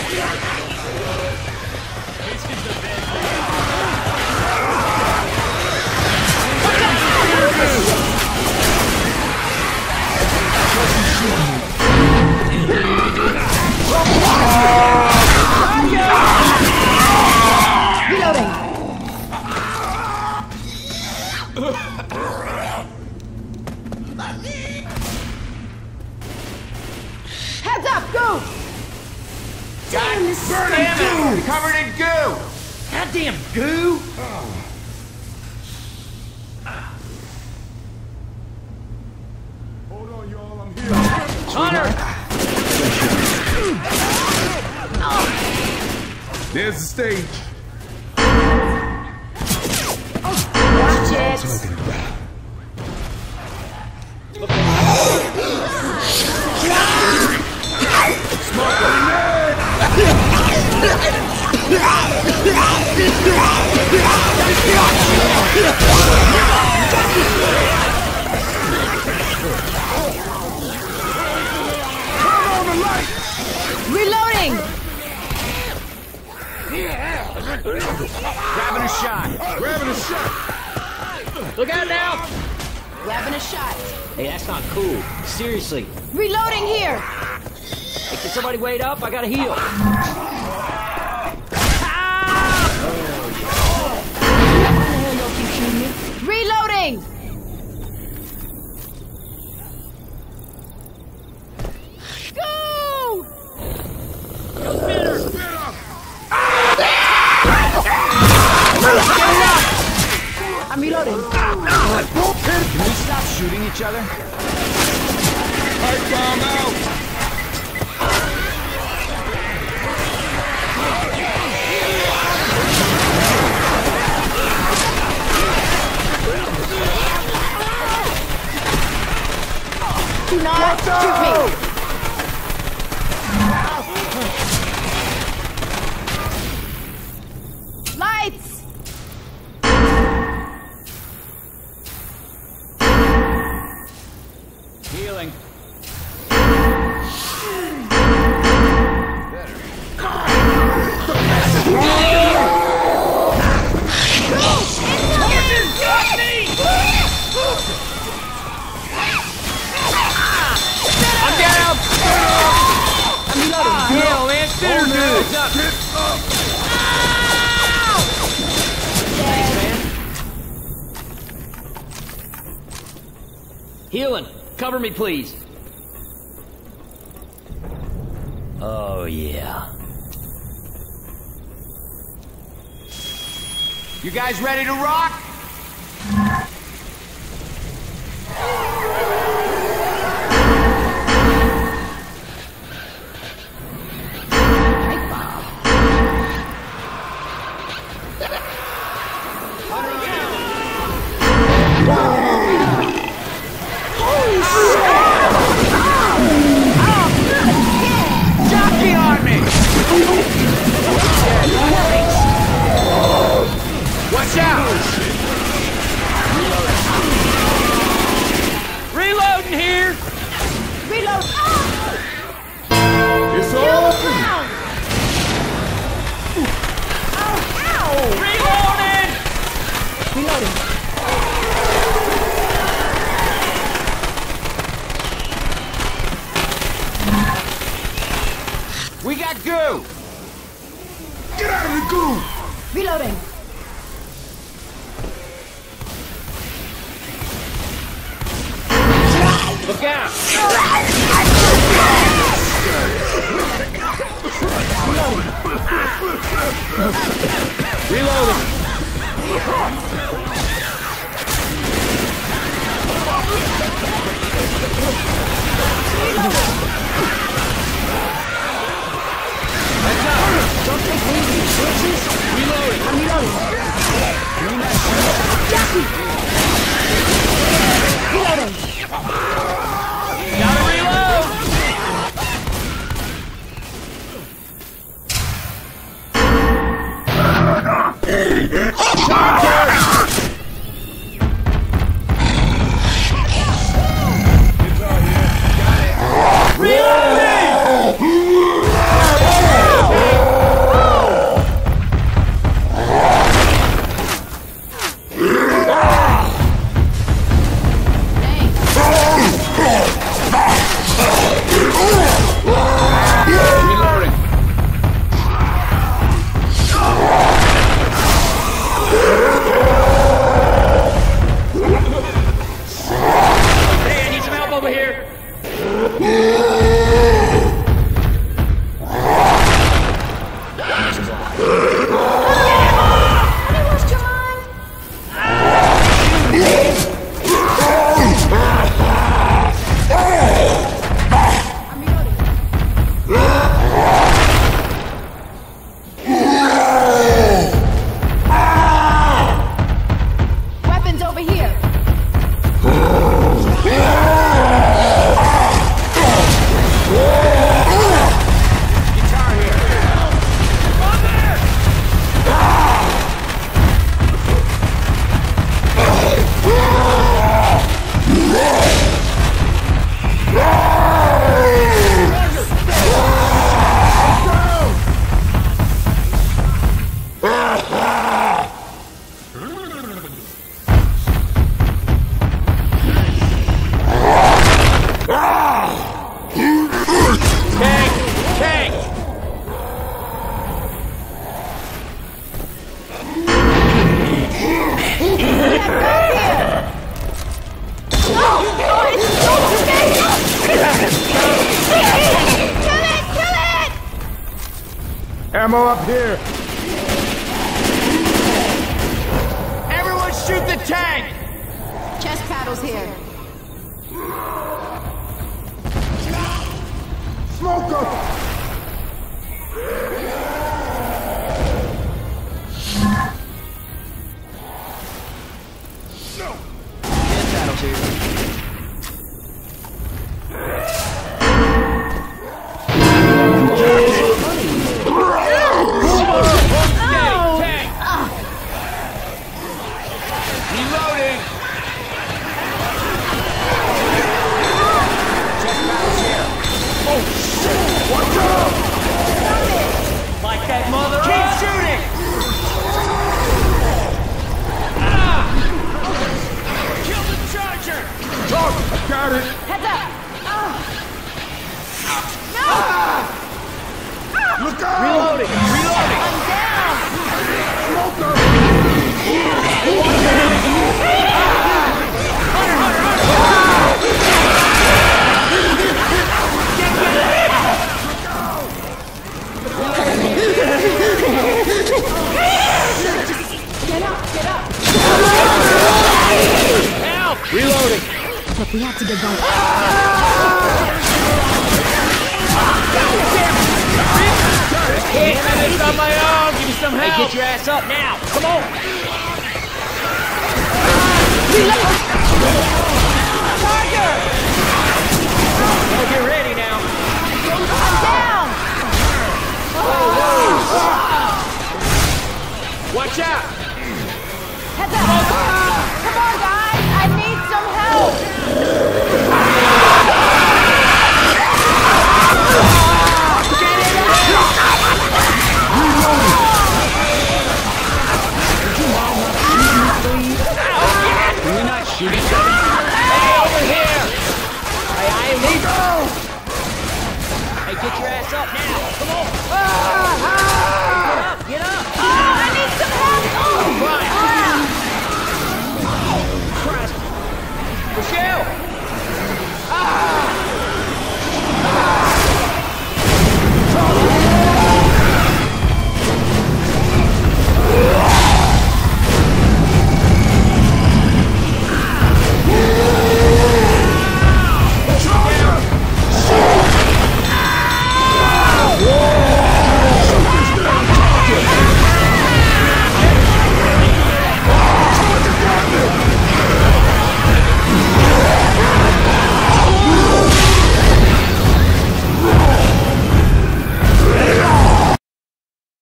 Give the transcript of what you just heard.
Heads up, go! Damn, this is goo! Covered in goo! Goddamn goo! Hold on, y'all, I'm here. Hunter! There's the stage. Watch it! Reloading! Grabbing a shot! Grabbing a shot. Look out now! Grabbing a shot. Hey, that's not cool. Seriously. Reloading here! Hey, can somebody wait up? I gotta heal. Reloading! Go! I'm reloading. Can we stop shooting each other? Pipe bomb out. Do not shoot me! Lights! Healing. I'm down! I'm reloading. Heal, man. Spinner dudes up. Thanks, man. Healing. Cover me, please. Oh, yeah. You guys ready to rock? Jockey on me! Watch out! Reloading here! Reload! It's open. Reloading! Reloading. We got goo! Get out of the goo. Reloading. Look out! Reloading! Heads up! Don't take lead, you bitches! Reloading! I'm reloading. Jackie! Reloading. Gotta reload! Reloading! Ammo up here. Everyone shoot the tank! Chest paddles here. Smoker! Chest paddles here. Tank! Reloading! Chest paddles here. Watch out! Like that mother. Keep shooting! Kill the charger! Talk! I got it! Heads up! No! Look out! Reloading. Reloading! I'm down! Smoker! Get up! Get up! Help! Reloading. Look, we have to get back. Can't do this on my own. Give me some help. Hey, get your ass up now. Come on. Charger! Well, get ready now. I'm down! Watch out! Heads up! Come on, guys! I need some help!